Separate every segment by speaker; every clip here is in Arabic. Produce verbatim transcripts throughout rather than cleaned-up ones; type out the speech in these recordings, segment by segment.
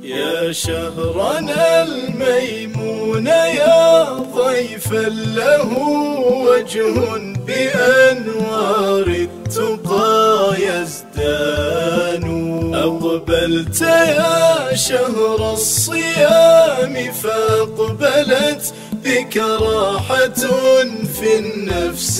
Speaker 1: يا شهرنا الميمون يا ضيفا له وجه بأنوار التقى يزدان. أقبلت يا شهر الصيام فأقبلت بك راحة في النفس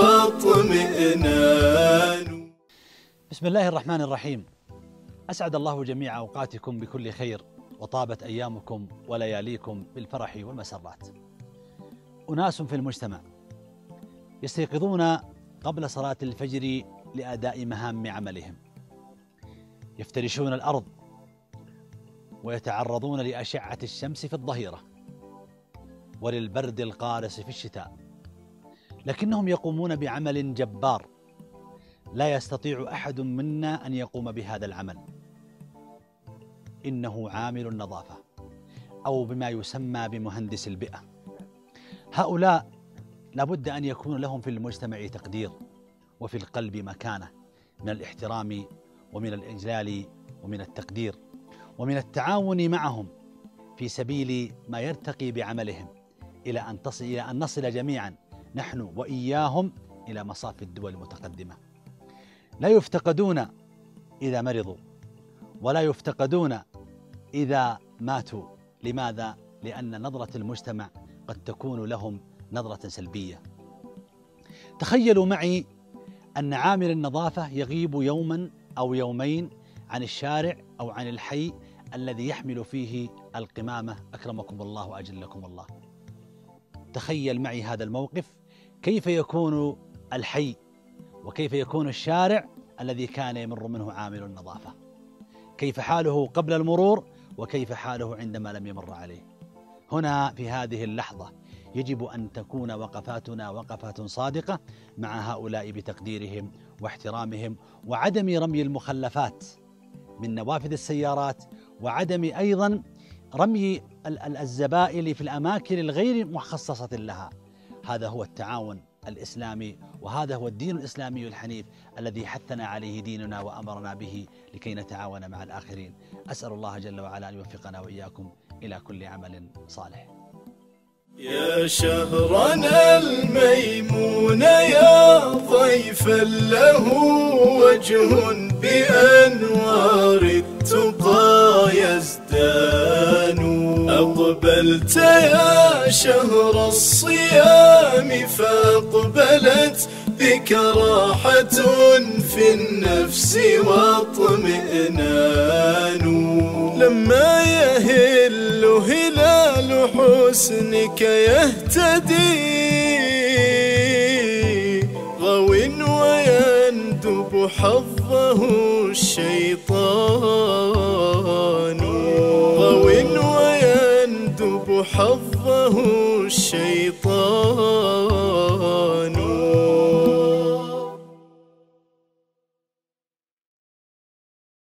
Speaker 1: واطمئنان.
Speaker 2: بسم الله الرحمن الرحيم. أسعد الله جميع أوقاتكم بكل خير، وطابت أيامكم ولياليكم بالفرح والمسرات. أناس في المجتمع يستيقظون قبل صلاة الفجر لأداء مهام عملهم، يفترشون الأرض ويتعرضون لأشعة الشمس في الظهيرة وللبرد القارس في الشتاء، لكنهم يقومون بعمل جبار لا يستطيع أحد منا أن يقوم بهذا العمل. إنه عامل النظافة أو بما يسمى بمهندس البيئة. هؤلاء لابد أن يكون لهم في المجتمع تقدير وفي القلب مكانة من الاحترام ومن الإجلال ومن التقدير ومن التعاون معهم في سبيل ما يرتقي بعملهم إلى أن تصل إلى أن نصل جميعا نحن وإياهم إلى مصاف الدول المتقدمة. لا يفتقدون إذا مرضوا ولا يفتقدون إذا ماتوا. لماذا؟ لأن نظرة المجتمع قد تكون لهم نظرة سلبية. تخيلوا معي أن عامل النظافة يغيب يوما أو يومين عن الشارع أو عن الحي الذي يحمل فيه القمامة، أكرمكم الله وأجلكم الله. تخيل معي هذا الموقف، كيف يكون الحي وكيف يكون الشارع الذي كان يمر منه عامل النظافة، كيف حاله قبل المرور وكيف حاله عندما لم يمر عليه. هنا في هذه اللحظة يجب أن تكون وقفاتنا وقفة صادقة مع هؤلاء بتقديرهم واحترامهم، وعدم رمي المخلفات من نوافذ السيارات، وعدم أيضا رمي الزبائل في الأماكن الغير مخصصة لها. هذا هو التعاون الإسلامي، وهذا هو الدين الإسلامي الحنيف الذي حثنا عليه ديننا وأمرنا به لكي نتعاون مع الآخرين. أسأل الله جل وعلا أن يوفقنا وإياكم إلى كل عمل صالح.
Speaker 1: يا شهرنا الميمون يا ضيفا له وجه بأنوار التقى يزدان. أقبلت يا شهر الصيام فأقبلت بك راحة في النفس واطمئنان. لما يهل هلال حسنك يهتدي غو ويندب حظه الشيطان. غو ويندب حظه الشيطان.